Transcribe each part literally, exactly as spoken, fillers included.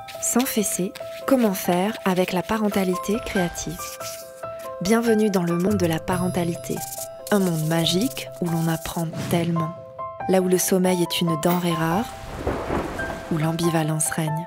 Sans fesser, comment faire avec la parentalité créative? Bienvenue dans le monde de la parentalité, un monde magique où l'on apprend tellement, là où le sommeil est une denrée rare, où l'ambivalence règne.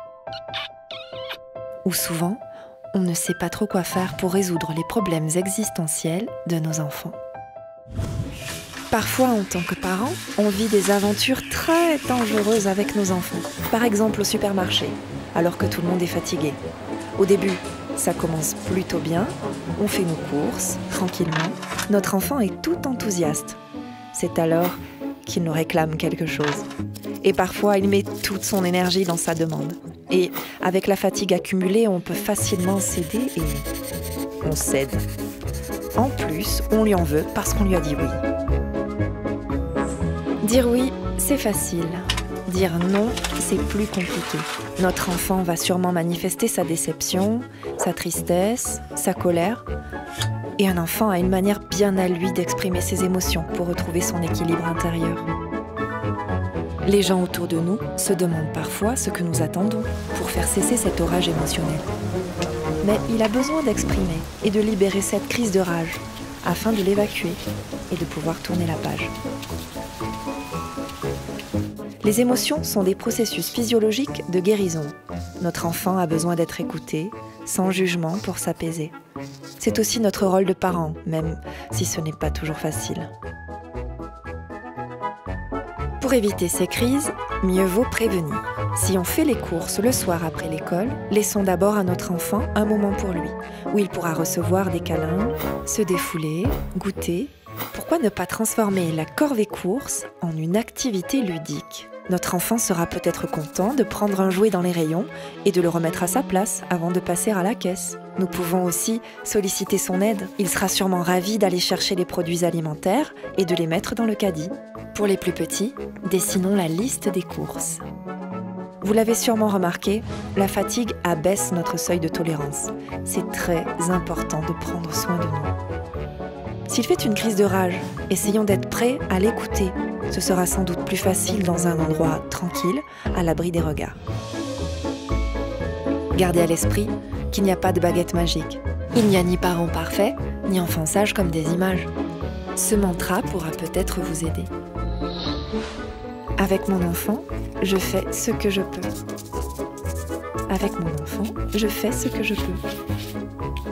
Où souvent, on ne sait pas trop quoi faire pour résoudre les problèmes existentiels de nos enfants. Parfois, en tant que parents, on vit des aventures très dangereuses avec nos enfants. Par exemple au supermarché, alors que tout le monde est fatigué. Au début, ça commence plutôt bien, on fait nos courses, tranquillement. Notre enfant est tout enthousiaste. C'est alors qu'il nous réclame quelque chose. Et parfois, il met toute son énergie dans sa demande. Et avec la fatigue accumulée, on peut facilement céder et on cède. En plus, on lui en veut parce qu'on lui a dit oui. Dire oui, c'est facile. Dire non, c'est plus compliqué. Notre enfant va sûrement manifester sa déception, sa tristesse, sa colère. Et un enfant a une manière bien à lui d'exprimer ses émotions pour retrouver son équilibre intérieur. Les gens autour de nous se demandent parfois ce que nous attendons pour faire cesser cet orage émotionnel. Mais il a besoin d'exprimer et de libérer cette crise de rage afin de l'évacuer et de pouvoir tourner la page. Les émotions sont des processus physiologiques de guérison. Notre enfant a besoin d'être écouté, sans jugement, pour s'apaiser. C'est aussi notre rôle de parent, même si ce n'est pas toujours facile. Pour éviter ces crises, mieux vaut prévenir. Si on fait les courses le soir après l'école, laissons d'abord à notre enfant un moment pour lui, où il pourra recevoir des câlins, se défouler, goûter. Pourquoi ne pas transformer la corvée course en une activité ludique ? Notre enfant sera peut-être content de prendre un jouet dans les rayons et de le remettre à sa place avant de passer à la caisse. Nous pouvons aussi solliciter son aide. Il sera sûrement ravi d'aller chercher les produits alimentaires et de les mettre dans le caddie. Pour les plus petits, dessinons la liste des courses. Vous l'avez sûrement remarqué, la fatigue abaisse notre seuil de tolérance. C'est très important de prendre soin de nous. S'il fait une crise de rage, essayons d'être prêts à l'écouter. Ce sera sans doute plus facile dans un endroit tranquille, à l'abri des regards. Gardez à l'esprit qu'il n'y a pas de baguette magique. Il n'y a ni parent parfait, ni enfant sage comme des images. Ce mantra pourra peut-être vous aider. Avec mon enfant, je fais ce que je peux. Avec mon enfant, je fais ce que je peux.